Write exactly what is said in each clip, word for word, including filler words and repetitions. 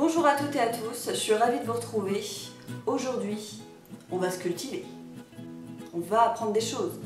Bonjour à toutes et à tous, je suis ravie de vous retrouver. Aujourd'hui, on va se cultiver. On va apprendre des choses.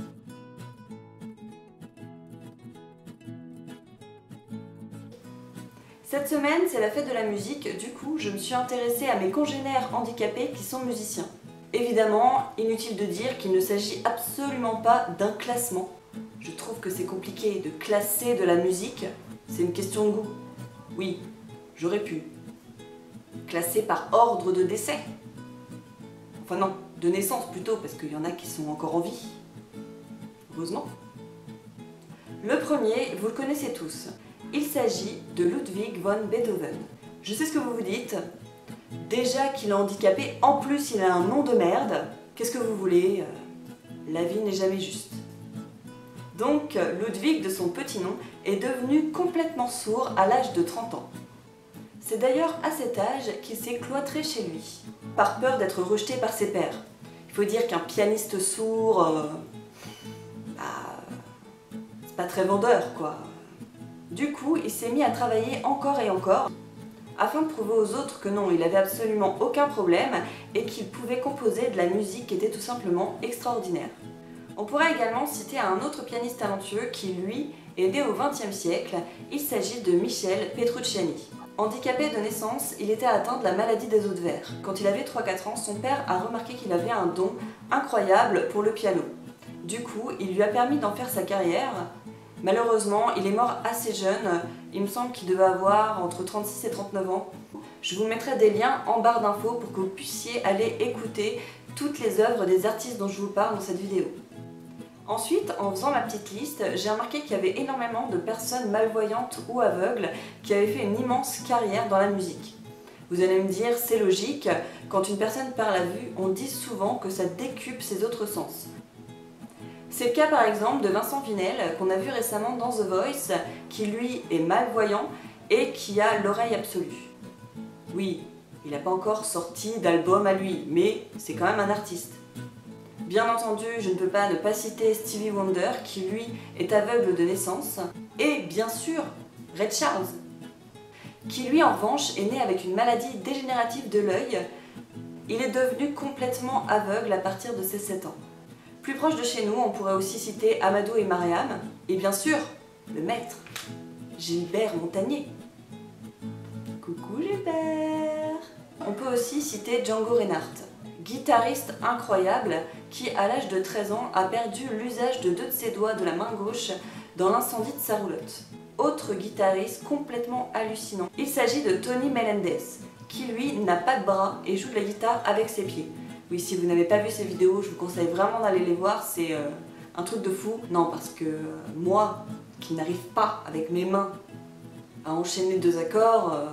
Cette semaine, c'est la fête de la musique, du coup, je me suis intéressée à mes congénères handicapés qui sont musiciens. Évidemment, inutile de dire qu'il ne s'agit absolument pas d'un classement. Je trouve que c'est compliqué de classer de la musique, c'est une question de goût. Oui, j'aurais pu. Classer par ordre de décès. Enfin non, de naissance plutôt, parce qu'il y en a qui sont encore en vie. Heureusement. Le premier, vous le connaissez tous. Il s'agit de Ludwig van Beethoven. Je sais ce que vous vous dites. Déjà qu'il est handicapé, en plus il a un nom de merde. Qu'est-ce que vous voulez? La vie n'est jamais juste. Donc, Ludwig, de son petit nom, est devenu complètement sourd à l'âge de trente ans. C'est d'ailleurs à cet âge qu'il s'est cloîtré chez lui, par peur d'être rejeté par ses pairs. Il faut dire qu'un pianiste sourd, euh, bah, c'est pas très vendeur, quoi. Du coup, il s'est mis à travailler encore et encore, afin de prouver aux autres que non, il avait absolument aucun problème et qu'il pouvait composer de la musique qui était tout simplement extraordinaire. On pourrait également citer un autre pianiste talentueux qui, lui, est né au vingtième siècle. Il s'agit de Michel Petrucciani. Handicapé de naissance, il était atteint de la maladie des os de verre. Quand il avait trois quatre ans, son père a remarqué qu'il avait un don incroyable pour le piano. Du coup, il lui a permis d'en faire sa carrière. Malheureusement, il est mort assez jeune. Il me semble qu'il devait avoir entre trente-six et trente-neuf ans. Je vous mettrai des liens en barre d'infos pour que vous puissiez aller écouter toutes les œuvres des artistes dont je vous parle dans cette vidéo. Ensuite, en faisant ma petite liste, j'ai remarqué qu'il y avait énormément de personnes malvoyantes ou aveugles qui avaient fait une immense carrière dans la musique. Vous allez me dire, c'est logique, quand une personne perd la vue, on dit souvent que ça décuple ses autres sens. C'est le cas par exemple de Vincent Vinel, qu'on a vu récemment dans The Voice, qui lui est malvoyant et qui a l'oreille absolue. Oui, il n'a pas encore sorti d'album à lui, mais c'est quand même un artiste. Bien entendu, je ne peux pas ne pas citer Stevie Wonder, qui lui est aveugle de naissance, et bien sûr, Ray Charles, qui lui en revanche est né avec une maladie dégénérative de l'œil. Il est devenu complètement aveugle à partir de ses sept ans. Plus proche de chez nous, on pourrait aussi citer Amadou et Mariam, et bien sûr, le maître, Gilbert Montagné. Coucou Gilbert! On peut aussi citer Django Reinhardt, guitariste incroyable qui, à l'âge de treize ans, a perdu l'usage de deux de ses doigts de la main gauche dans l'incendie de sa roulotte. Autre guitariste complètement hallucinant, il s'agit de Tony Melendez, qui lui n'a pas de bras et joue de la guitare avec ses pieds. Oui, si vous n'avez pas vu ces vidéos, je vous conseille vraiment d'aller les voir, c'est euh, un truc de fou. Non, parce que euh, moi, qui n'arrive pas avec mes mains à enchaîner deux accords, euh...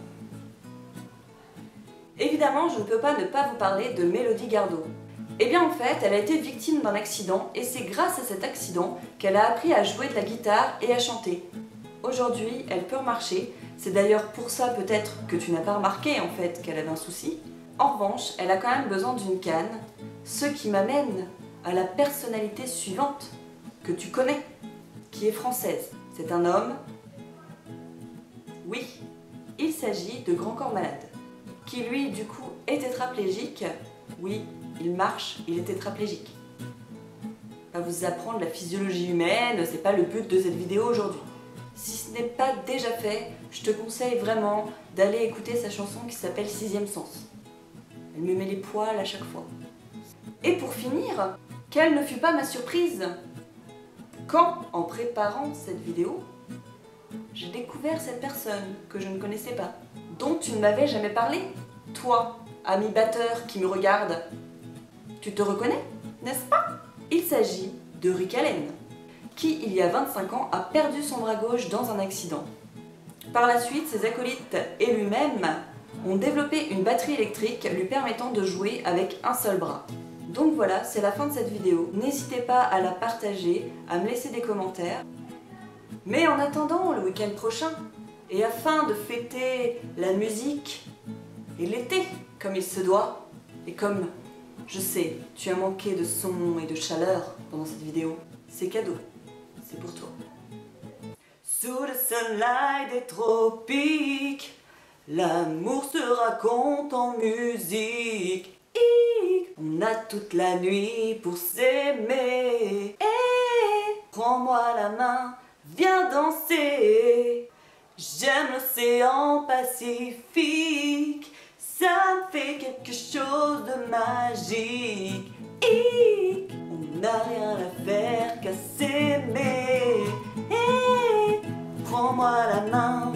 évidemment, je ne peux pas ne pas vous parler de Mélodie Gardot. Eh bien en fait, elle a été victime d'un accident et c'est grâce à cet accident qu'elle a appris à jouer de la guitare et à chanter. Aujourd'hui, elle peut remarcher, c'est d'ailleurs pour ça peut-être que tu n'as pas remarqué en fait qu'elle avait un souci. En revanche, elle a quand même besoin d'une canne, ce qui m'amène à la personnalité suivante, que tu connais, qui est française. C'est un homme. Oui, il s'agit de Grand Corps Malade, qui lui du coup est tétraplégique. Oui, il marche, il est tétraplégique. Pas vous apprendre la physiologie humaine, c'est pas le but de cette vidéo aujourd'hui. Si ce n'est pas déjà fait, je te conseille vraiment d'aller écouter sa chanson qui s'appelle Sixième Sens. Elle me met les poils à chaque fois. Et pour finir, quelle ne fut pas ma surprise quand, en préparant cette vidéo, j'ai découvert cette personne que je ne connaissais pas, dont tu ne m'avais jamais parlé. Toi, ami batteur qui me regarde, tu te reconnais, n'est-ce pas? Il s'agit de Rick Allen, qui, il y a vingt-cinq ans, a perdu son bras gauche dans un accident. Par la suite, ses acolytes et lui-même ont développé une batterie électrique lui permettant de jouer avec un seul bras. Donc voilà, c'est la fin de cette vidéo. N'hésitez pas à la partager, à me laisser des commentaires. Mais en attendant le week-end prochain, et afin de fêter la musique et l'été comme il se doit, et comme je sais, tu as manqué de son et de chaleur pendant cette vidéo, c'est cadeau, c'est pour toi. Sous le sunlight des tropiques, L'amour se raconte en musique. Hic. On a toute la nuit pour s'aimer. Eh, prends-moi la main, viens danser. J'aime l'océan Pacifique. Ça me fait quelque chose de magique. Hic. On n'a rien à faire qu'à s'aimer. Eh, prends-moi la main,